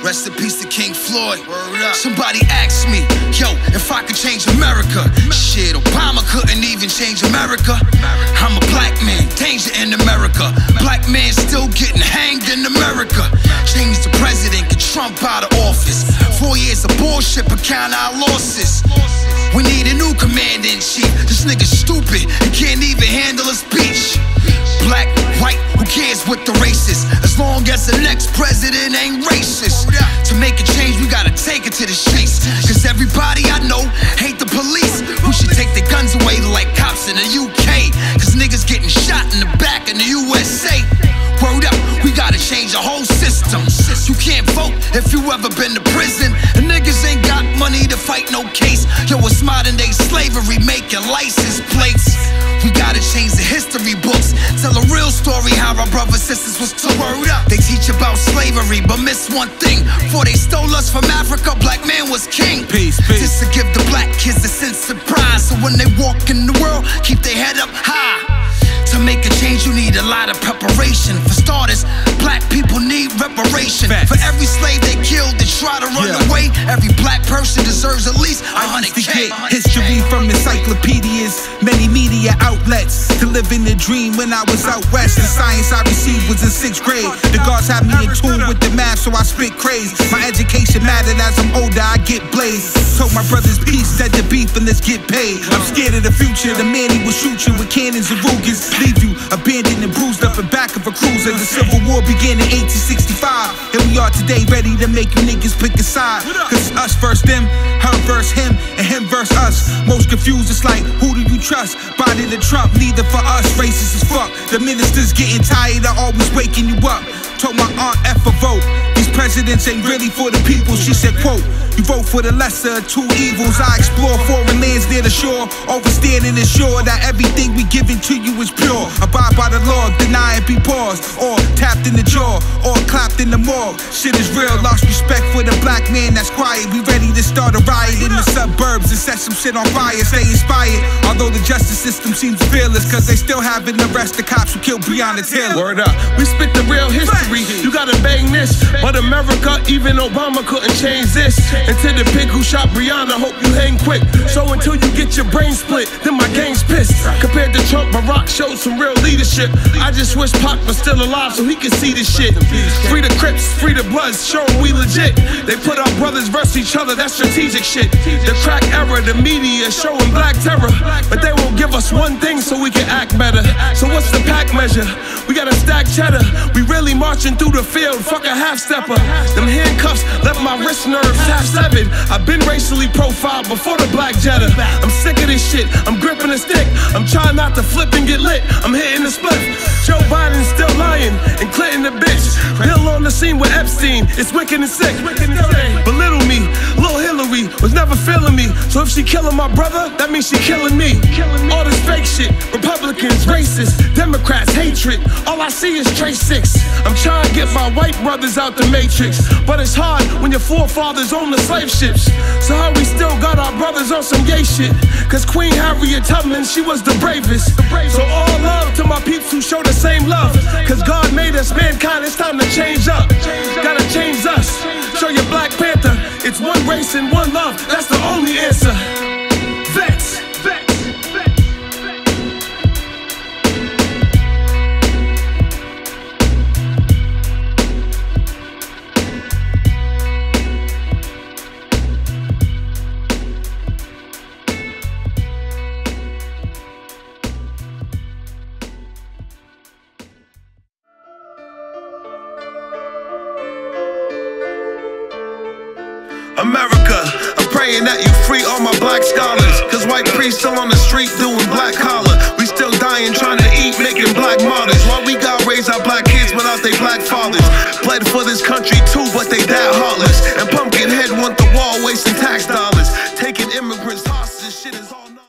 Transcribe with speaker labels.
Speaker 1: Rest in peace to King Floyd. Somebody asked me, yo, if I could change America. Shit, Obama couldn't even change America. I'm a black man, danger in America. Black man still getting hanged in America. Change the president, get Trump out of office. 4 years of bullshit, but count our losses. We need a new commander-in-chief. This nigga's stupid, he can't even handle a speech. Black, white, who cares what the race is? As long as the next president ain't racist. To make a change, we gotta take it to the streets. Cause everybody I know hate the police. We should take their guns away like cops in the UK. Cause niggas getting shot in the back in the USA. Word up, we gotta change the whole system. You can't vote if you ever been to prison. And niggas ain't got money to fight no case. Yo, it's modern day slavery making license plates. We gotta change the history books. Tell a real story how our brothers sisters was took. Word up, they teach about slavery but miss one thing. Before they stole us from Africa, black man was king.
Speaker 2: Peace, peace.
Speaker 1: Just to give the black kids a sense of pride, so when they walk in the world, keep their head up high. To make a change, you need a lot of preparation. For starters, black people need reparation.
Speaker 2: Facts.
Speaker 1: For every slave they killed that try to run away, every black person deserves at least $100K.
Speaker 2: History from encyclopedias, many media outlets. To live in the dream when I was out west. The science I received was in 6th grade. The gods had me in tune with the math, so I spit craze. My education mattered. As I'm older, I get blazed. Told my brothers peace, that the beef, and let's get paid. I'm scared of the future. The man he will shoot you with cannons and Rugers. Leave you abandoned and bruised up in back of a cruiser. The Civil War began in 1865. Here we are today, ready to make you niggas pick a side. Cause it's us versus them, her versus him, and him versus us. Most confused, it's like, who do you trust? Biden or Trump, neither for us. Racist as fuck. The ministers getting tired of always waking you up. Told my aunt F a vote. These presidents ain't really for the people. She said, quote, you vote for the lesser of two evils. I explore foreign lands near the shore, overstand and ensure that everything we giving to you is pure. Abide by the law, deny and be paused, or tapped in the jaw, or clapped in the morgue. Shit is real, lost respect for the black man that's quiet. We ready to start a riot in the suburbs and set some shit on fire. Stay inspired, although the justice system seems fearless, cause they still haven't arrested the cops who killed Breonna Taylor.
Speaker 3: Word up, we spit the real history. You gotta bang this, but America, even Obama couldn't change this. And to the pig who shot Breonna, hope you hang quick. So until you get your brain split, then my gang's pissed. Compared to Trump, Barack showed some real leadership. I just wish Pac was still alive so he could see this shit. Free the Crips, free the Bloods, show them we legit. They put our brothers versus each other, that's strategic shit. The crack era, the media showing black terror, but they won't give us one thing so we can act better. So what's the pack measure? We gotta stack cheddar. We really marching through the field, fuck a half-stepper. Them handcuffs left my wrist nerves half-severed. I've been racially profiled before the black Jetta. I'm sick of this shit, I'm gripping a stick. I'm trying not to flip and get lit, I'm hitting the split. Joe Biden's still lying and Clinton the bitch. Bill on the scene with Epstein, it's wicked and sick. Belittle me, Lil Hillary was never feeling me. So if she killing my brother, that means she killing me. All this fake shit, Republicans, racists, Democrats, hatred. All I see is Trace 6. I'm trying to get my white brothers out the matrix, but it's hard when your forefathers own the slave ships. So how we still got our brothers on some gay shit? Cause Queen Harriet Tubman, she was the bravest. So all love to my peeps who show the same love. Cause God made us mankind, it's time to change up. Gotta change us. Show your Black Panther, it's one race and one love, that's the only answer. Vets. America, I'm praying that you free all my black scholars. Cause white priests still on the street doing black collar. We still dying trying to eat, making black martyrs. While we gotta raise our black kids without their black fathers. Bled for this country too, but they